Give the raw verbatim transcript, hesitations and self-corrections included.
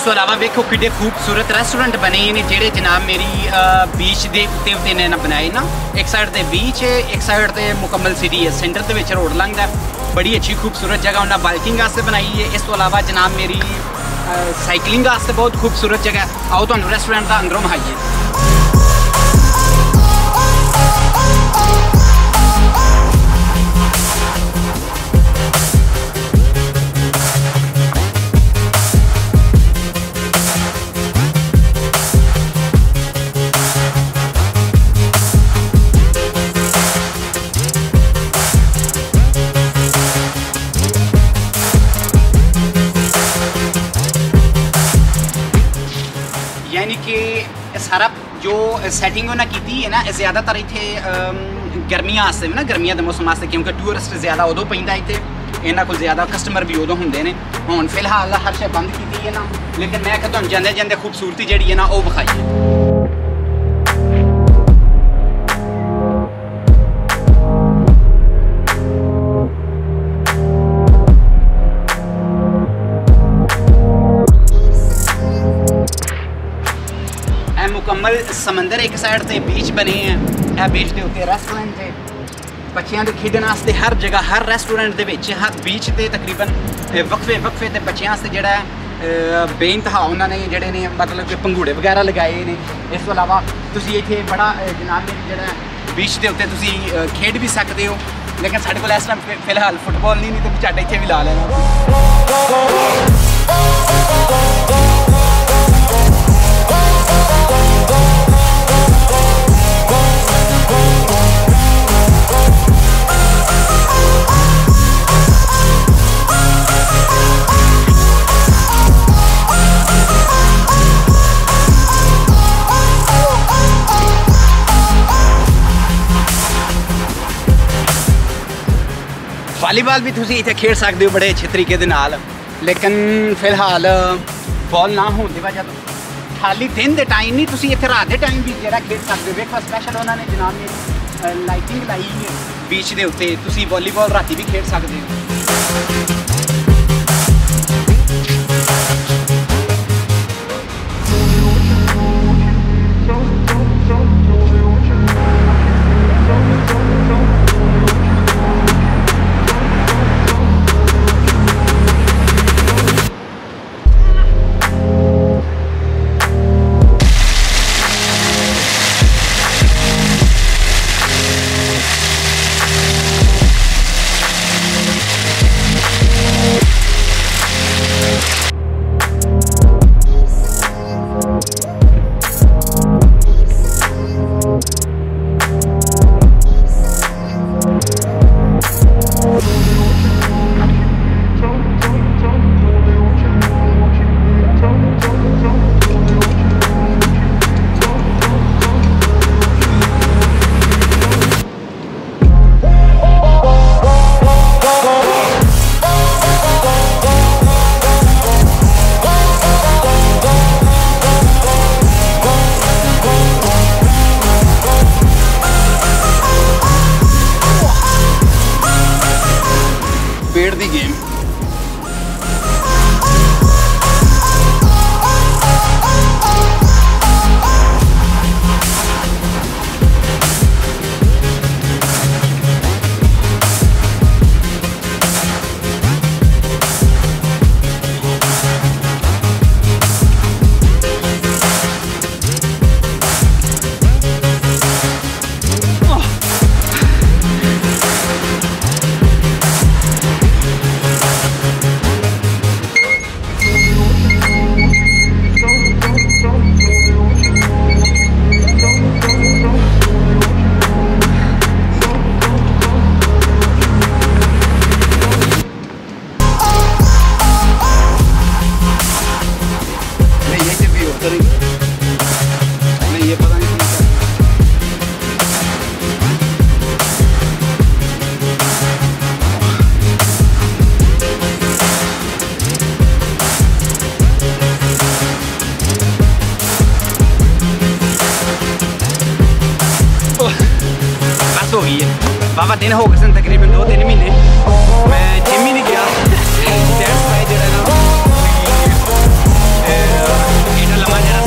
तो अलावा देखो कि खूबसूरत रेस्टोरेंट बने ने जेड़े जनाब मेरी बीच के उत्ते उत्ते ने बनाए ना। एक साइड ते बीच है, एक साइड ते मुकम्मल सिटी है, सेंटर दे विच रोड लंघदा। बड़ी अच्छी खूबसूरत जगह उन्हें बाइकिंग वास्ते बनाई है। इस तो अलावा जनाब मेरी साइकिलिंग वास्ते बहुत खूबसूरत जगह। आओ तो रेस्टोरेंट का अंदरों बहाइए। यानी कि सारा जो सैटिंग उन्हें की है ना, ज़्यादातर इतने गर्मियां आस्ते ना, गर्मियां के मौसम आस्ते, क्योंकि टूरिस्ट ज़्यादा उदों पैंदा इत्थे, इन्हां कोल ज़्यादा कस्टमर भी उदों हुंदे ने। हुण फिलहाल हर शे बंद की है ना, लेकिन मैं क्या तुहानूं जांदे जांदे खूबसूरती जिहड़ी है ना वो विखाई। मुकम्मल समंदर एक साइड से बीच बने हैं, यह बीच के उत्ते रेस्टोरेंट है। बच्चों के खेडने वास्ते हर जगह, हर रेस्टोरेंट के विच, हर बीच से तकरीबन वक्फे वक्फे ते बच्चों वास्ते जिहड़ा बेइंतहा उन्होंने जिहड़े ने मतलब कि पंघूड़े वगैरह लगाए ने। इस तो अलावा तुसीं इत्थे बड़ा जनाब जिहड़ा बीच के उत्ते तुसीं खेड भी सकते हो, लेकिन साडे कोल इस टाइम फिलहाल फुटबॉल नहीं, नहीं तो झट इत्थे भी ला लेना। वालीबॉल भी तुसीं इत्थे खेड सकते हो बड़े अच्छे तरीके दे नाल, लेकिन फिलहाल बॉल ना होने की वजह तो खाली दिन के टाइम नहीं, तुसीं इत्थे रात के टाइम भी जेह्ड़ा खेड सकते हो। देखो स्पैशल उन्होंने जनाब ने लाइटिंग लाई है बीच के उत्ते, तुसीं वॉलीबॉल राती भी खेड सकते हो। पेड़ दी गेम नहीं, ये पता नहीं बस हो गई है बाबा। दिन हो गए तकरीबन दो तीन महीने मैं जिम ही नहीं गया। ਵਾ ਜਿਹੜਾ